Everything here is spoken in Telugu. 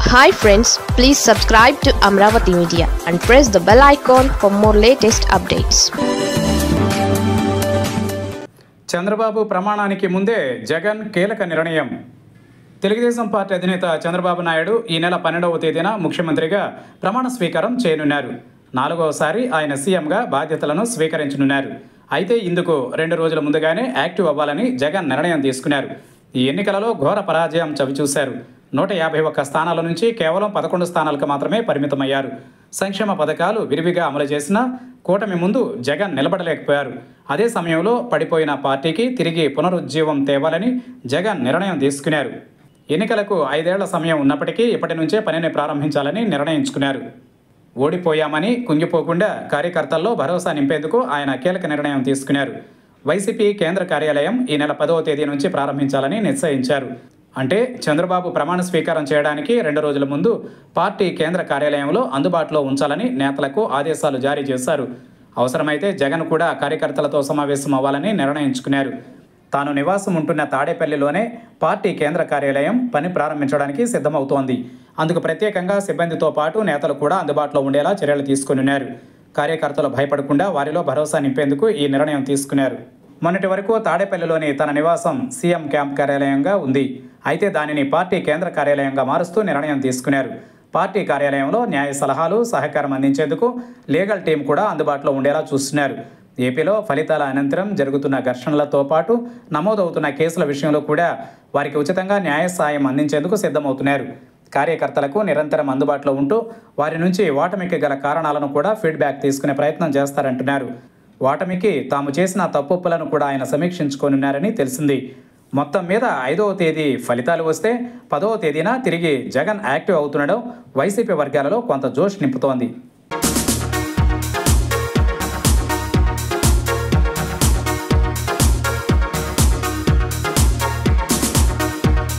Hi friends, please subscribe to Amravati Media and press the bell icon for more latest updates. Chandrababu ప్రమాణానికి ముందే జగన్ కీలక నిర్ణయం. తెలుగుదేశం పార్టీ అధినేత చంద్రబాబు నాయుడు ఈ నెల 12వ తేదీన ముఖ్యమంత్రిగా ప్రమాణ స్వీకారం చేయనున్నారు. 4వసారి ఆయన సీఎంగా బాధ్యతలను స్వీకరించనున్నారు. అయితే ఇందుకు 2 రోజుల ముందుగానే యాక్టివ్ అవ్వాలని జగన్ నిర్ణయం తీసుకున్నారు. ఈ ఎన్నికలలో ఘోర పరాజయం చవిచూశారు. 151 స్థానాల నుంచి కేవలం 11 స్థానాలకు మాత్రమే పరిమితమయ్యారు. సంక్షేమ పథకాలు విరివిగా అమలు చేసినా కూటమి ముందు జగన్ నిలబడలేకపోయారు. అదే సమయంలో పడిపోయిన పార్టీకి తిరిగి పునరుజ్జీవం తేవాలని జగన్ నిర్ణయం తీసుకున్నారు. ఎన్నికలకు 5 ఏళ్ల సమయం ఉన్నప్పటికీ ఇప్పటి నుంచే పనిని ప్రారంభించాలని నిర్ణయించుకున్నారు. ఓడిపోయామని కుంగిపోకుండా కార్యకర్తల్లో భరోసా నింపేందుకు ఆయన కీలక నిర్ణయం తీసుకున్నారు. వైసీపీ కేంద్ర కార్యాలయం ఈ నెల 10వ తేదీ నుంచి ప్రారంభించాలని నిశ్చయించారు. అంటే చంద్రబాబు ప్రమాణ స్వీకారం చేయడానికి 2 రోజుల ముందు పార్టీ కేంద్ర కార్యాలయంలో అందుబాటులో ఉంచాలని నేతలకు ఆదేశాలు జారీ చేశారు. అవసరమైతే జగన్ కూడా కార్యకర్తలతో సమావేశం అవ్వాలని నిర్ణయించుకున్నారు. తాను నివాసం ఉంటున్న తాడేపల్లిలోనే పార్టీ కేంద్ర కార్యాలయం పని ప్రారంభించడానికి సిద్ధమవుతోంది. అందుకు ప్రత్యేకంగా సిబ్బందితో పాటు నేతలు కూడా అందుబాటులో ఉండేలా చర్యలు తీసుకున్నారు. కార్యకర్తలు భయపడకుండా వారిలో భరోసా నింపేందుకు ఈ నిర్ణయం తీసుకున్నారు. మొన్నటి వరకు తాడేపల్లిలోని తన నివాసం సీఎం క్యాంప్ కార్యాలయంగా ఉంది. అయితే దానిని పార్టీ కేంద్ర కార్యాలయంగా మారుస్తూ నిర్ణయం తీసుకున్నారు. పార్టీ కార్యాలయంలో న్యాయ సలహాలు, సహకారం అందించేందుకు లీగల్ టీం కూడా అందుబాటులో ఉండేలా చూస్తున్నారు. ఏపీలో ఫలితాల అనంతరం జరుగుతున్న ఘర్షణలతో పాటు నమోదవుతున్న కేసుల విషయంలో కూడా వారికి ఉచితంగా న్యాయ సాయం అందించేందుకు సిద్ధమవుతున్నారు. కార్యకర్తలకు నిరంతరం అందుబాటులో ఉంటూ వారి నుంచి ఓటమికి గల కారణాలను కూడా ఫీడ్బ్యాక్ తీసుకునే ప్రయత్నం చేస్తారంటున్నారు. ఓటమికి తాము చేసిన తప్పులను కూడా ఆయన సమీక్షించుకోనున్నారని తెలిసింది. మొత్తం మీద 5వ తేదీ ఫలితాలు వస్తే 10వ తేదీన తిరిగి జగన్ యాక్టివ్ అవుతుండడం వైసీపీ వర్గాలలో కొంత జోష్ నింపుతోంది.